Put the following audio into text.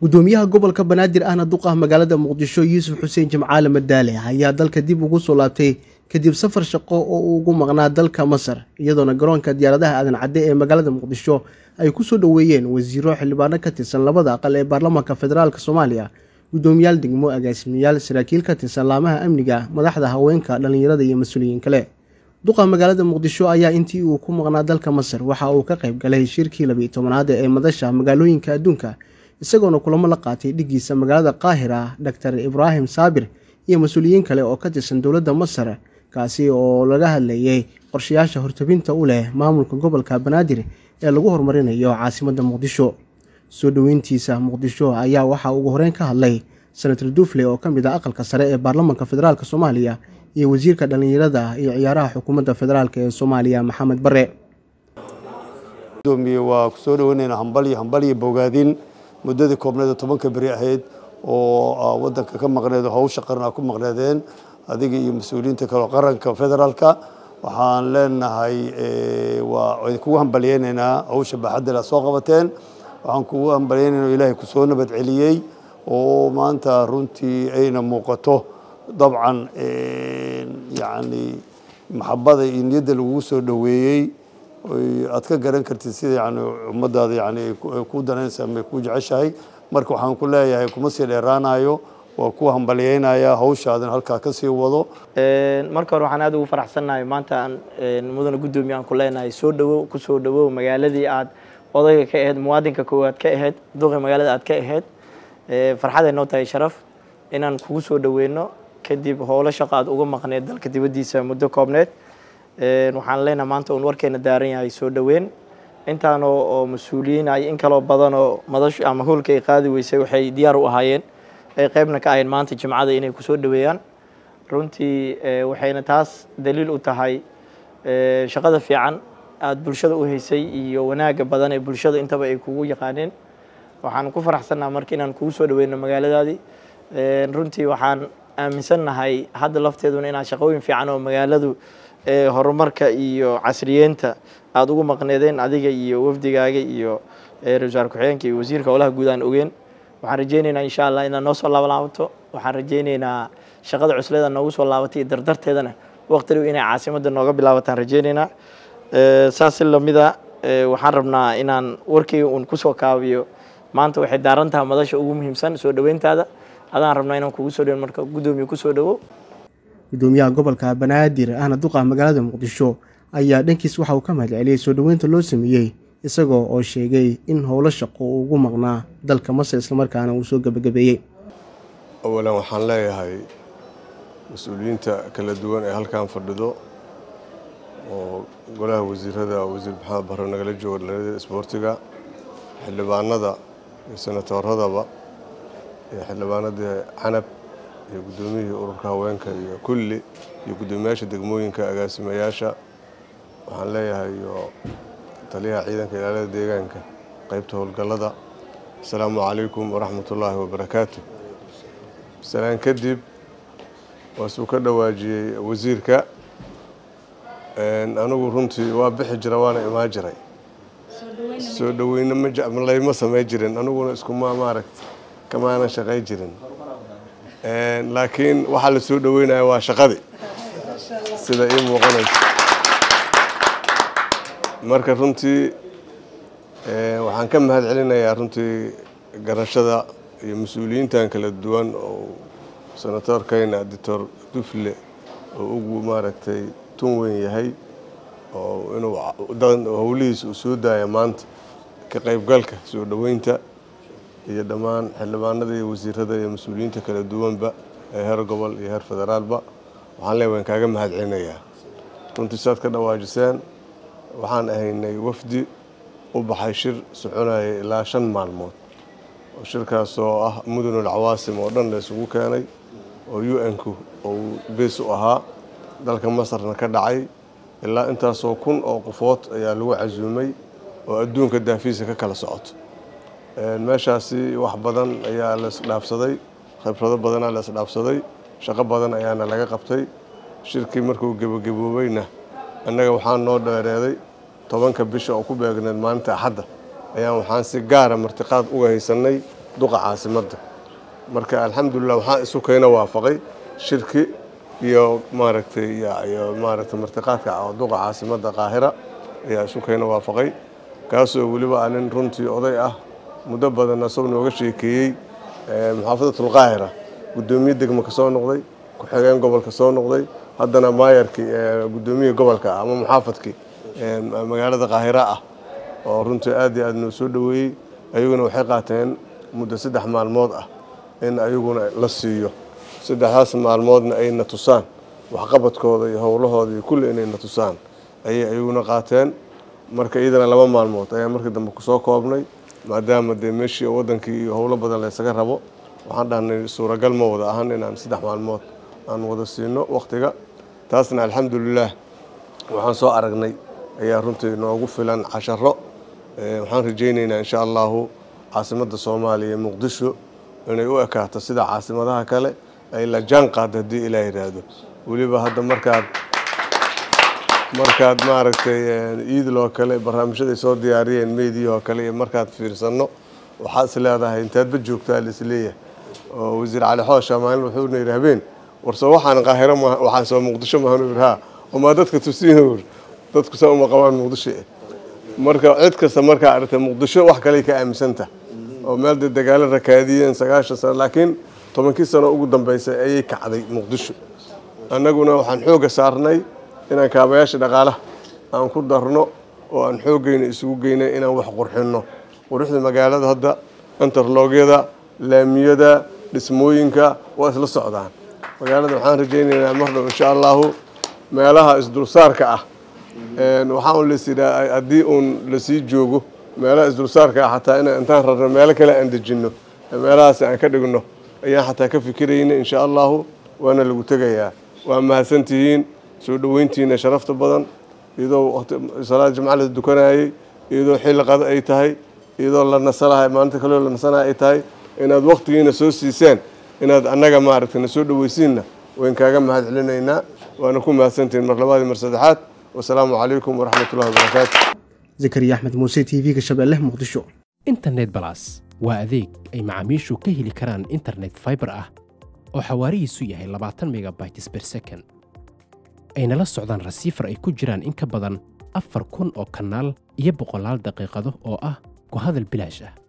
gudoomiyaha gobolka Banaadir ahna duqa magaalada Muqdisho Yuusuf Xuseen Jimcaale Madaale ayaa dalka dib ugu soo laabtay kadib safar shaqo oo uu ugu maqnaa dalka Masar iyadoona garoonka diyaaradaha aadan cadde ee magaalada Muqdisho ay ku soo dhaweeyeen wasiiro xildhibaano ka tirsan labada aqal ee baarlamaanka federaalka Soomaaliya gudoomiyaal degmo agaasimayaal saraakiil ka tirsan laamaha amniga madaxda haweenka dhalinyarada iyo mas'uuliyiin kale duqa magaalada Muqdisho ayaa intii uu ku maqnaa dalka Masar waxa uu ka qayb galay shirkii 12aad ee madasha magaalooyinka adduunka isagoona kulamo la qaatay dhigiisa magaalada Qaahira Dr. Ibrahim Saabir iyo mas'uuliyiin kale oo ka tirsan dawladda Masar kaasi oo laga hadlayay qorshayaasha hortabinta u leh maamulka gobolka Banaadir ee lagu horumarinayo caasimadda Muqdisho soo dhaweyntiisa Muqdisho ayaa waxa ugu horeen ka hadlay Senator Dufle oo kamid ah aqalka sare ee baarlamaanka federaalka Soomaaliya iyo wasiirka dhalinyarada iyo ciyaaraha xukuumadda federaalka ee Soomaaliya Maxamed Barre gudoomiye waa ku soo dhaweynayna hambal bogaadin muddadii koobneed 10 bari ahayd oo wadanka ka maqneed hawsha qaran ku maqneedeen adiga iyo mas'uuliyiinta kale qaranka federaalka waxaan leenahay waa kugu hambalyeynayna hawsha baaxadda la soo qabateen waxaan kugu hambalyeynayna Ilaahay ku soo nabad celiyay oo maanta runtii ayna muuqato dabcan yani maxabada iyo niyadda lagu soo dhaweeyay aad ka garan kartid sida yani ummadaada yani ku danaysa ama ku jeceshahay marka waxaan ku leeyahay kuma sii dheeraanayo waa ku hambalyeynaya hawshaadan halka ka sii wado marka hore waxaan aad ugu faraxsanahay maanta mudane gudoomiye aan ku leenahay soo dhawow ku soo dhawow magaaladii aad odayga ka ahayd muwaadinka koowaad ka ahayd duqa magaalada aad ka ahayd farxad ay noo tahay sharaf inaan kugu soo dhaweyno kadib howlo shaqo aad uga maqneed dalka dibadiisa muddo koobneed waxaan leenahay maanta uu warkeena daaran yahay soo dhaweyn intaan oo mas'uuliyiin ay in kala badan oo madasho ama howlka ay qaadi weysay waxay diyaar u ahaayeen ay qaybna ka ahayn maanta jimcada inay ku soo dhaweeyaan runtii waxayna taas daliil u tahay shaqada fiican aad bulshada u haysay iyo wanaaga badan ee bulshada intaba ay kugu yaqaaneen waxaan ku faraxsanahay markii inaan kugu soo dhaweyno magaaladaadii runtii waxaan aaminsanahay hadda lafteeduna inaan shaqooyin fiican oo magaaladu horumarka iyo casriyeenta aad ugu maqneedeen adiga iyo wafdigaaga iyo ra'iisul ku-xigeenka iyo wasiirka howlaha guud aan ogeen waxaan rajeynaynaa insha Allah inaan noo soo laabato waxaan rajeynaynaa shaqada cusleeda noogu soo laabatay dardarteedana waqti dhow inay caasimadda nooga bilaabataan rajeynaynaa saas lamida waxaan rabnaa inaan warkii uun ku soo kaabiyo maanta waxay daaran tahay madasha ugu muhiimsan soo dhaweyntaada adaan rabnaa inaan kugu soo dhaweyn marka gudoomiye ku soo dhawo gudoomiyaha gobolka Banaadir ahna duqa magaalada Muqdisho ayaa dhankiis waxa uu ka mahadceliyay soo dhaweynta loo sameeyay isagoo oo sheegay in howlo shaqo ugu maqnaa dalka Masar isla markaana uu soo gabagabeeyay awalan waxaan leeyahay mas'uuliyiinta kala duwan ee halkaan fadhido oo golaha wasiirada wasiir Maxamed Barre nagala joogo dhalinyarada isboortiga xildhibaanada iyo senatoradaba iyo xildhibaanada Canab iyo gudoomiyihii ururka haweenka iyo kulli iyo gudoomiyaasha degmooyinka agaasimayaasha waxaan leeyahay taliyaha ciidanka ilaalada deegaanka qaybta howlgallada assalaamu calaykum waraxmatullaahi wabarakaatuh salaan kadib waasuu ka dhawaajiyay wasiirka anigu runtii waa bixi jira waana imaan jiray soo dhaweyna ma samay jirin aniguna iskuma maaragtay kamaana shaqay jirin laakiin waxa la soo dhaweynaya waa shaqadii sida ii muuqanaysa marka runtii waxaan ka mahad celinayaa runtii garashada iyo mas'uuliyiintan kala duwan oo senatorkayna Dr. Dufle oo ugu maaragtay tun weyn yahay oo inuu howlihiisa u soo daaya maanta ka qaybgalka soo dhaweynta iyo dhammaan xildhibaanada iyo wasiirada iyo mas'uuliyiinta kala duwanba ee heer gobol iyo heer federaalba waxaan leeyahay kaaga mahad celinayaa runtii saad ka dhawaajiseen waxaan ahaynay wafdi u baxay shir soconaya ilaa 5 maalmood oo shirkaas oo ah mudane cawaasim oo dhan la isugu keenay oo UN-ku oo bees u ahaa dalka Masarna ka dhacay ilaa intaasoo kun oo qofood ayaa lagu casuumay oo adduunka daafiisa ka kala socoto meeshaasi wax badan ayaa la isdhaafsaday khibrado badan ayaa la isdhaafsaday shaqo badan ayaana laga qabtay shirkii markuu gabagaboobayna annaga waxaan noo dheereeday 10 bisha oo ku beegneed maalinta Axadda ayaan waxaan si gaar ah martiqaad uga haysanay duqa caasimadda marka alxamdulilah waxaan isu keena waafaqay shirki iyo maaragtay martiqaadka duqa caasimadda qaahira ayaa isu keena waafaqay kaasoo weliba aanin runtii oday ah muddo badan asagoo nooga sheekeeyey muxaafadatul qaahira gudoomiye degmo ka soo noqday ku-xigeen gobolka soo noqday haddana maayarkii gudoomiye gobolka ama muxaafadkii magaalada qaahira ah oo runtii aad iyo aad noo soo dhaweeyey ayaguna waxay qaateen muddo 3 maalmood ah in ayaguna la siiyo 3 maalmoodna ayna tusaan waxqabadkooda iyo howlahooda iyo kulli inayna tusaan ayay ayaguna qaateen marka iyadana 2 maalmood ayaa markii dambe ku soo koobnay maadaama de meeshii wadankii iyo howlo badan la isaga rabo waxaan dhahnay suuragal ma wada ahan inaan 3 maalmood aan wada siino waqtiga taasna alxamdulilah waxaan soo aragnay ayaa runtii noogu filan casharo waxaan rajaynaynaa insha allahu caasimadda Soomaaliya Muqdisho inay u ekaato sida caasimadaha kale ay la jaan qaado hadii Ilaahay yiraahdo waliba hadda markaad maaragtay iidloo kale barnaamijyada soo diyaariyeen meediyo kale markaad fiirsano waxa is leedahay intaad ba joogtaa isleeyahay oo wasiir Cali Xoosha maalin wuxuu yiri habeen warso waxaan qaahiro waxaan soo Muqdisho ma hanu yiraahdo uma dadka tusiino dadku soo ma qabaan Muqdisho marka cid kasta marka aragtay Muqdisho wax kale ka aaminsanta oo meel dagaal rakaadiyeen 9 sano laakiin 10 sano ugu dambeysay ayay kacday Muqdisho annaguna waxaan xooga saarnay inaan kaabayaasha dhaqaalaha aan ku darno oo aan xoogayna isugu geynay inaan wax qurxino quruxda magaalada hadda interlogyada laamiyada dhismooyinka waa isla socdaan magaalada waxaan rajaynaynaa mar dhow insha Allah meelaha isdulsaarka ah waxaan la sidaa hadii uun la sii joogo meelaha isdulsaarka xataa intaan rarno meelo kale aan dejino meelahaas aan ka dhigno ayaan xataa ka fikirayna insha Allah waana lagu tagayaa waa mahadsantihiin soo dhaweyntiina sharafta badan iyadoo salaad jimcaha dukanayay iyadoo xilqada ay tahay iyadoo la nasalahay maanta kale la nasanaay ay tahay inaad waqtigiina soo siiseen inaad annaga maaragtay soo dhaweysiina waan kaaga mahad celinaynaa waana ku mahadsantiin mar labaad mar saddexaad wassalaamu calaykum waraxmatullaahi wabarakaatuh Zakariya Axmed Muuse TV ka Shabeelle Muqdisho internet plus waa adeeg ay macaamiishu ka heli karaan internet fiber ah oo xawaarihiisu yahay 20 megabytes per second ayna la socdaan rasiifar ay ku jiraan in ka badan 4,000 oo kanaal iyo 100 daqiiqado oo ah ku hadal bilaash ah